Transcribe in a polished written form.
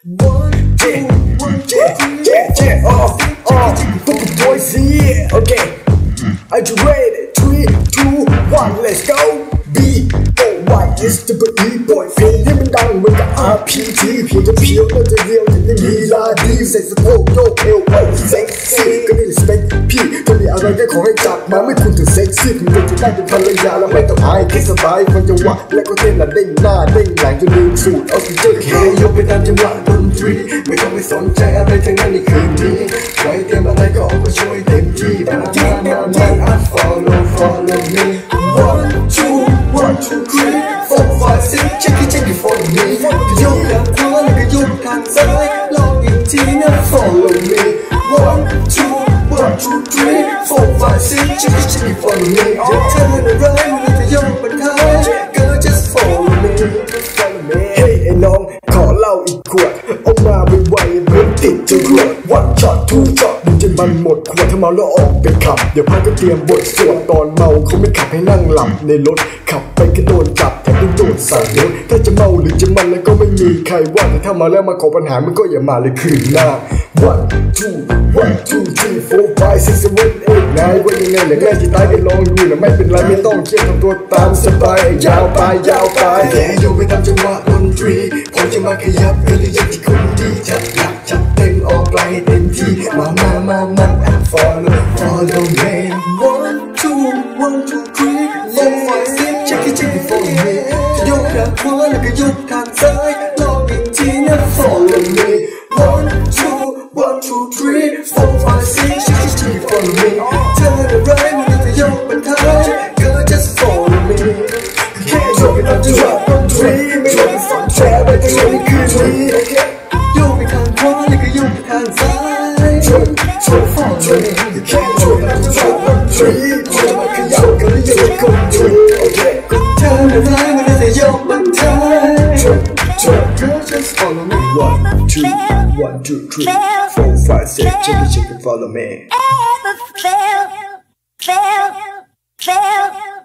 Boys here, okay. Are you ready? 3, 2, 1, let's go. B O Y S W E boy เพลงนี้มันดังเหมือนกับ RPG ผิวจะเพียวน่าจะเรียวแต่ยังลีลาดีใส่สะโพกโยกเอวโอ้เซ็กซี่ก็นี่สเปคพี่ถ้ามีอะไรก็ขอให้จับมาไม่คุณถึงเซ็กซี่คุณจะได้เป็นภรรยาแล้วไม่ต้องอายแค่สบายฟังจังหวะและก็เต้นละเด้งหน้าเด้งหลังจนลืมสูตรเอาสิเจอแค่ยกไปตามจังหวะดนตรีไม่ต้องไปสนใจอะไรทั้งนั้นในคืนนี้ใครเตรียมอะไรก็เอาไปช่วยเต็มที่มา follow me one two 3 4 5 6 check it follow me โยกทางขวาแล้วก็โยกทางซ้ายลองอีกทีนะ follow me one two 3 4 5 6 check it follow me อย่าเธออะไรมันจะโยกบนท้าย girl just follow me เฮ้ยไอ้น้องขอเหล้าอีกขวดเอามาไวๆเหมือนติดจรวด one shot two shot จนมันหมดขวดถ้าเมาแล้วออกไปขับเดี๋ยวพักก็เตรียมบทสวดตอนเมาเขาไม่ขับให้นั่งหลับในรถขับไปก็โดนจับแถมต้องโดนสั่งรถถ้าจะเมาหรือจะมันแล้วก็ไม่มีใครว่าแต่ถ้ามาแล้วมาขอปัญหามันก็อย่ามาเลยคืนหน้า one two 3 4 5 6 7 8 9ว่ายังไงแหละง่ายที่ตายก็ลองดูนะไม่เป็นไรไม่ต้องเครียดทำตัวตามสบายยาวไปแค่โยกไปตามจังหวะดนตรีผมจะมาขยับกันเลยอย่างที่คุณดีจัดหนักจัดเต็มออกไกลเต็มที่มา follow me one two 3 4 5 6 check it follow me โยกทางขวาแล้วก็โยกทางซ้ายลองอีกทีนะ follow me one two 3 4 5 6 check it follow me เธออะไรมันจะโยกบนท้าย girl just follow me แค่โยกไปตามจังหวะดนตรีไม่ต้องไปฝังแฉไปทั้งในคืนนี้โยกไปทางขวาแล้วก็โยกไปทางซ้ายfollow me แค่โยกไปตามจังหวะดนตรีจะมาขยับกันเลยอย่างที่คุณดีก็เธออะไรมันจะโยกบนท้าย girl just follow me 1 2 3 4 5 6 check it follow me Fail.